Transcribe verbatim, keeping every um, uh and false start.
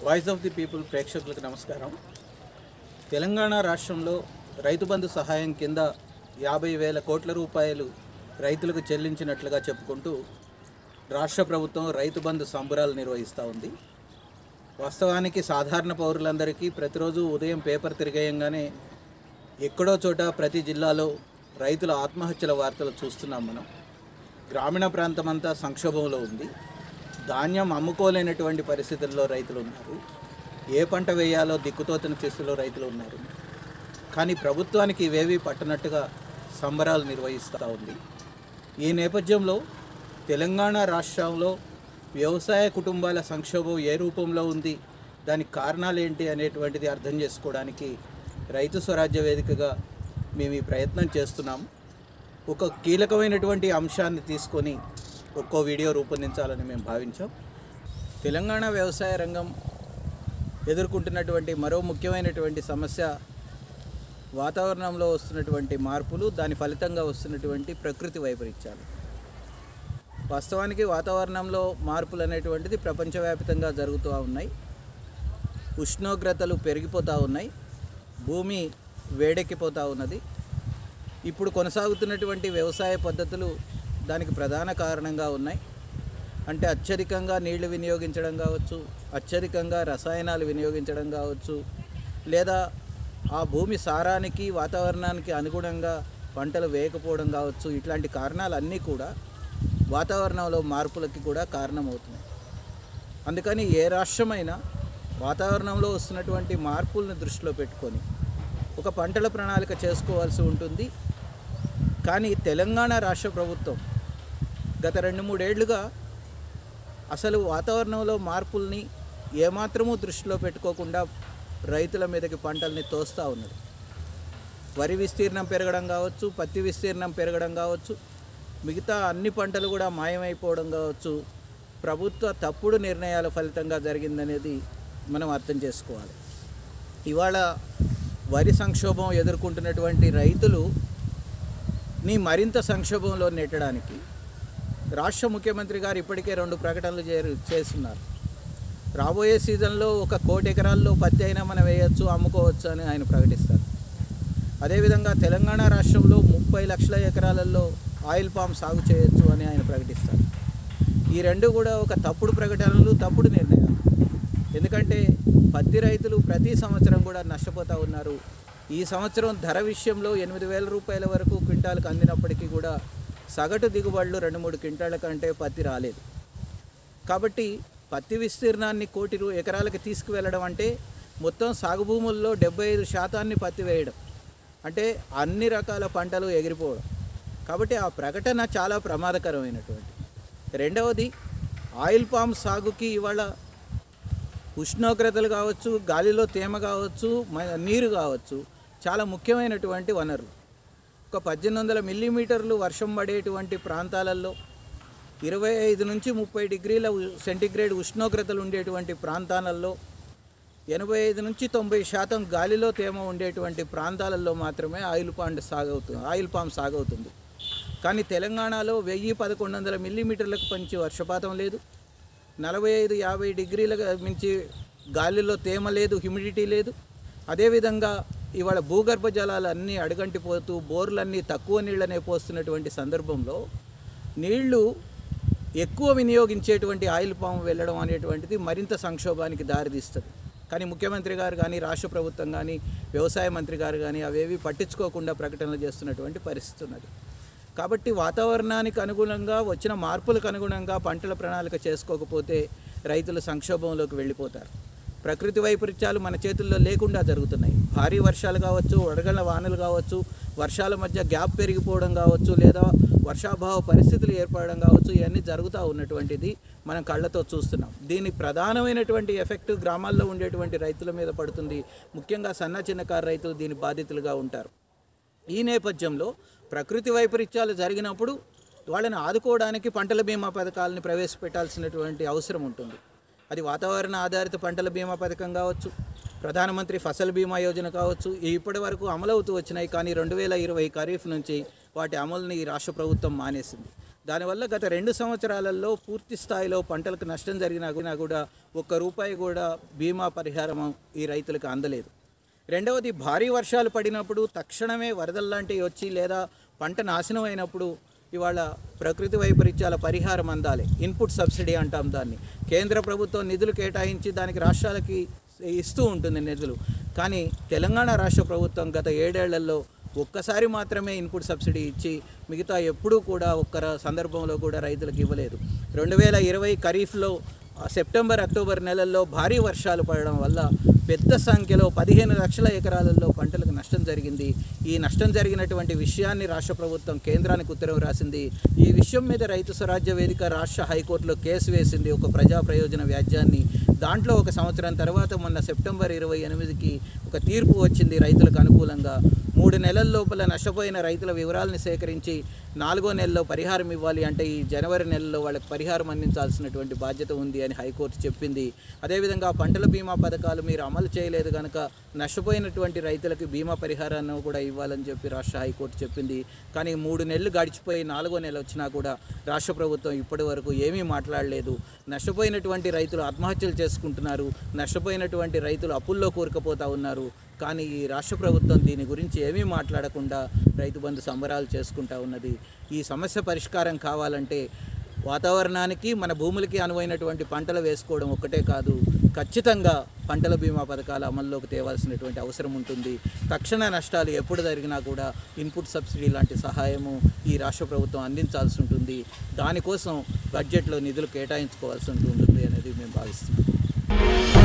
Voice of the people ప్రేక్షకులకు నమస్కారం. తెలంగాణ రాష్ట్రంలో రైతు బంధు సహాయం కింద యాభై వేల కోట్ల రూపాయలు రైతులకు చెల్లించినట్లుగా చెప్పుకుంటూ రాష్ట్ర ప్రభుత్వం రైతు బంధు సంబరాలు నిర్వహిస్తూ ఉంది. వాస్తవానికి సాధారణ పౌరులందరికీ ప్రతిరోజు ఉదయం పేపర్ తిరిగేయంగానే ఎక్కడో చోట ప్రతి జిల్లాలో రైతుల ఆత్మహత్యల వార్తలు చూస్తున్నాం. మనం గ్రామీణ ప్రాంతం అంతా సంక్షోభంలో ఉంది. ధాన్యం అమ్ముకోలేనటువంటి పరిస్థితుల్లో రైతులు ఉన్నారు. ఏ పంట వేయాలో దిక్కుతోచని స్థితిలో రైతులు ఉన్నారు. కానీ ప్రభుత్వానికి ఇవేవి పట్టనట్టుగా సంబరాలు నిర్వహిస్తూ ఉంది. ఈ నేపథ్యంలో తెలంగాణ రాష్ట్రంలో వ్యవసాయ కుటుంబాల సంక్షోభం ఏ రూపంలో ఉంది, దానికి కారణాలు ఏంటి అనేటువంటిది అర్థం చేసుకోవడానికి రైతు స్వరాజ్య వేదికగా మేము ఈ ప్రయత్నం చేస్తున్నాం. ఒక కీలకమైనటువంటి అంశాన్ని తీసుకొని ఒక్కో వీడియో రూపొందించాలని మేము భావించాం. తెలంగాణ వ్యవసాయ రంగం ఎదుర్కొంటున్నటువంటి మరో ముఖ్యమైనటువంటి సమస్య వాతావరణంలో వస్తున్నటువంటి మార్పులు, దాని ఫలితంగా వస్తున్నటువంటి ప్రకృతి వైపరీత్యాలు. వాస్తవానికి వాతావరణంలో మార్పులు అనేటువంటిది ప్రపంచవ్యాప్తంగా జరుగుతూ ఉన్నాయి. ఉష్ణోగ్రతలు పెరిగిపోతూ ఉన్నాయి. భూమి వేడెక్కిపోతూ ఉన్నది. ఇప్పుడు కొనసాగుతున్నటువంటి వ్యవసాయ పద్ధతులు దానికి ప్రధాన కారణంగా ఉన్నాయి. అంటే అత్యధికంగా నీళ్లు వినియోగించడం కావచ్చు, అత్యధికంగా రసాయనాలు వినియోగించడం కావచ్చు, లేదా ఆ భూమి సారానికి వాతావరణానికి అనుగుణంగా పంటలు వేయకపోవడం కావచ్చు. ఇట్లాంటి కారణాలన్నీ కూడా వాతావరణంలో మార్పులకి కూడా కారణమవుతున్నాయి. అందుకని ఏ రాష్ట్రమైనా వాతావరణంలో వస్తున్నటువంటి మార్పులను దృష్టిలో పెట్టుకొని ఒక పంటల ప్రణాళిక చేసుకోవాల్సి ఉంటుంది. కానీ తెలంగాణ రాష్ట్ర ప్రభుత్వం గత రెండు మూడేళ్లుగా అసలు వాతావరణంలో మార్పుల్ని ఏమాత్రమూ దృష్టిలో పెట్టుకోకుండా రైతుల మీదకి పంటల్ని తోస్తూ ఉన్నది. వరి విస్తీర్ణం పెరగడం కావచ్చు, పత్తి విస్తీర్ణం పెరగడం కావచ్చు, మిగతా అన్ని పంటలు కూడా మాయమైపోవడం కావచ్చు, ప్రభుత్వ తప్పుడు నిర్ణయాల ఫలితంగా జరిగిందనేది మనం అర్థం చేసుకోవాలి. ఇవాళ వరి సంక్షోభం ఎదుర్కొంటున్నటువంటి రైతులు ని మరింత సంక్షోభంలో నెట్టడానికి రాష్ట్ర ముఖ్యమంత్రి గారు ఇప్పటికే రెండు ప్రకటనలు చేస్తున్నారు. రాబోయే సీజన్లో ఒక కోటి ఎకరాల్లో పత్తి అయినా మనం వేయచ్చు, అమ్ముకోవచ్చు అని ఆయన ప్రకటిస్తారు. అదేవిధంగా తెలంగాణ రాష్ట్రంలో ముప్పై లక్షల ఎకరాలలో ఆయిల్ పామ్ సాగు చేయొచ్చు అని ఆయన ప్రకటిస్తారు. ఈ రెండు కూడా ఒక తప్పుడు ప్రకటనలు, తప్పుడు నిర్ణయాలు. ఎందుకంటే పత్తి రైతులు ప్రతి సంవత్సరం కూడా నష్టపోతూ ఉన్నారు. ఈ సంవత్సరం ధర విషయంలో ఎనిమిది వేల రూపాయల వరకు క్వింటాలకు అందినప్పటికీ కూడా సగటు దిగుబడులు రెండు మూడు క్వింటాల కంటే పత్తి రాలేదు. కాబట్టి పత్తి విస్తీర్ణాన్ని కోటి రూ ఎకరాలకి తీసుకువెళ్ళడం అంటే మొత్తం సాగు భూముల్లో డెబ్బై ఐదు శాతాన్ని పత్తి వేయడం, అంటే అన్ని రకాల పంటలు ఎగిరిపోవడం. కాబట్టి ఆ ప్రకటన చాలా ప్రమాదకరమైనటువంటి. రెండవది, ఆయిల్ పామ్ సాగుకి ఇవాళ ఉష్ణోగ్రతలు కావచ్చు, గాలిలో తేమ కావచ్చు, నీరు కావచ్చు, చాలా ముఖ్యమైనటువంటి వనరులు. ఒక పద్దెనిమిది వందల మిల్లీమీటర్లు వర్షం పడేటువంటి ప్రాంతాలలో, ఇరవై ఐదు నుంచి ముప్పై డిగ్రీల సెంటిగ్రేడ్ ఉష్ణోగ్రతలు ఉండేటువంటి ప్రాంతాలలో, ఎనభై ఐదు నుంచి తొంభై శాతం గాలిలో తేమ ఉండేటువంటి ప్రాంతాలలో మాత్రమే ఆయిల్ పామ్ సాగవుతుంది ఆయిల్ పామ్ సాగవుతుంది కానీ తెలంగాణలో వెయ్యి పదకొండు వందల మిల్లీమీటర్లకు పంచి వర్షపాతం లేదు. నలభై ఐదు యాభై డిగ్రీల మించి గాలిలో తేమ లేదు, హ్యూమిడిటీ లేదు. అదేవిధంగా ఇవాళ భూగర్భ జలాలు అన్నీ అడుగంటిపోతూ బోర్లన్నీ తక్కువ నీళ్ళనే పోస్తున్నటువంటి సందర్భంలో నీళ్లు ఎక్కువ వినియోగించేటువంటి ఆయిల్ పాము వెళ్ళడం అనేటువంటిది మరింత సంక్షోభానికి దారితీస్తుంది. కానీ ముఖ్యమంత్రి గారు కానీ, రాష్ట్ర ప్రభుత్వం కానీ, వ్యవసాయ మంత్రి గారు కానీ అవేవి పట్టించుకోకుండా ప్రకటనలు చేస్తున్నటువంటి పరిస్థితి ఉన్నది. కాబట్టి వాతావరణానికి అనుగుణంగా వచ్చిన మార్పులకు అనుగుణంగా పంటల ప్రణాళిక చేసుకోకపోతే రైతులు సంక్షోభంలోకి వెళ్ళిపోతారు. ప్రకృతి వైపరీత్యాలు మన చేతుల్లో లేకుండా జరుగుతున్నాయి. భారీ వర్షాలు కావచ్చు, వడగళ్ల వానలు కావచ్చు, వర్షాల మధ్య గ్యాప్ పెరిగిపోవడం కావచ్చు, లేదా వర్షాభావ పరిస్థితులు ఏర్పడడం కావచ్చు, ఇవన్నీ జరుగుతూ ఉన్నటువంటిది మనం కళ్ళతో చూస్తున్నాం. దీని ప్రధానమైనటువంటి ఎఫెక్ట్ గ్రామాల్లో ఉండేటువంటి రైతుల మీద పడుతుంది. ముఖ్యంగా సన్న చిన్నకారు రైతులు దీని బాధితులుగా ఉంటారు. ఈ నేపథ్యంలో ప్రకృతి వైపరీత్యాలు జరిగినప్పుడు వాళ్ళని ఆదుకోవడానికి పంటల బీమా పథకాలను ప్రవేశపెట్టాల్సినటువంటి అవసరం ఉంటుంది. అది వాతావరణ ఆధారిత పంటల బీమా పథకం కావచ్చు, ప్రధానమంత్రి ఫసల్ బీమా యోజన కావచ్చు, ఇప్పటి వరకు అమలవుతూ వచ్చినాయి. కానీ రెండు వేల ఇరవై ఖరీఫ్ నుంచి వాటి అమలుని రాష్ట్ర ప్రభుత్వం మానేసింది. దానివల్ల గత రెండు సంవత్సరాలలో పూర్తి స్థాయిలో పంటలకు నష్టం జరిగినా కూడా ఒక్క రూపాయి కూడా బీమా పరిహారం ఈ రైతులకు అందలేదు. రెండవది, భారీ వర్షాలు పడినప్పుడు తక్షణమే వరదల్లాంటివి వచ్చి లేదా పంట నాశనం అయినప్పుడు ఇవాళ ప్రకృతి వైపరీత్యాల పరిహారం అందాలి. ఇన్పుట్ సబ్సిడీ అంటాం దాన్ని. కేంద్ర ప్రభుత్వం నిధులు కేటాయించి దానికి రాష్ట్రాలకి ఇస్తూ ఉంటుంది నిధులు. కానీ తెలంగాణ రాష్ట్ర ప్రభుత్వం గత ఏడేళ్లలో ఒక్కసారి మాత్రమే ఇన్పుట్ సబ్సిడీ ఇచ్చి మిగతా ఎప్పుడూ కూడా ఒక్క సందర్భంలో కూడా రైతులకు ఇవ్వలేదు. రెండు వేల ఇరవై ఖరీఫ్లో సెప్టెంబర్ అక్టోబర్ నెలల్లో భారీ వర్షాలు పడడం వల్ల పెద్ద సంఖ్యలో పదిహేను లక్షల ఎకరాలలో పంటలకు నష్టం జరిగింది. ఈ నష్టం జరిగినటువంటి విషయాన్ని రాష్ట్ర ప్రభుత్వం కేంద్రానికి ఉత్తర్వు రాసింది. ఈ విషయం మీద రైతు స్వరాజ్య వేదిక రాష్ట్ర హైకోర్టులో కేసు వేసింది, ఒక ప్రజా ప్రయోజన వ్యాజ్యాన్ని. దాంట్లో ఒక సంవత్సరం తర్వాత మొన్న సెప్టెంబర్ ఇరవై ఎనిమిదికి ఒక తీర్పు వచ్చింది రైతులకు అనుకూలంగా. మూడు నెలల లోపల నష్టపోయిన రైతుల వివరాలను సేకరించి నాలుగో నెలలో పరిహారం ఇవ్వాలి, అంటే ఈ జనవరి నెలలో వాళ్ళకి పరిహారం అందించాల్సినటువంటి బాధ్యత ఉంది అని హైకోర్టు చెప్పింది. అదేవిధంగా పంటల బీమా పథకాలు మీరు అమలు చేయలేదు కనుక నష్టపోయినటువంటి రైతులకు బీమా పరిహారాన్ని కూడా ఇవ్వాలని చెప్పి రాష్ట్ర హైకోర్టు చెప్పింది. కానీ మూడు నెలలు గడిచిపోయి నాలుగో నెల వచ్చినా కూడా రాష్ట్ర ప్రభుత్వం ఇప్పటి వరకు ఏమీ మాట్లాడలేదు. నష్టపోయినటువంటి రైతులు ఆత్మహత్యలు చేసుకుంటున్నారు, నష్టపోయినటువంటి రైతులు అప్పుల్లో కూరుకుపోతూ ఉన్నారు. కానీ ఈ రాష్ట్ర ప్రభుత్వం దీని గురించి ఏమీ మాట్లాడకుండా రైతు బంధు సంబరాలు చేసుకుంటూ ఉన్నది. ఈ సమస్య పరిష్కారం కావాలంటే వాతావరణానికి మన భూములకి అనువైనటువంటి పంటలు వేసుకోవడం ఒక్కటే కాదు, ఖచ్చితంగా పంటల బీమా పథకాల అమల్లోకి తేవాల్సినటువంటి అవసరం ఉంటుంది. తక్షణ నష్టాలు ఎప్పుడు జరిగినా కూడా ఇన్పుట్ సబ్సిడీ లాంటి సహాయము ఈ రాష్ట్ర ప్రభుత్వం అందించాల్సి ఉంటుంది. దానికోసం బడ్జెట్లో నిధులు కేటాయించుకోవాల్సి ఉంటుంది అనేది మేము భావిస్తున్నాం.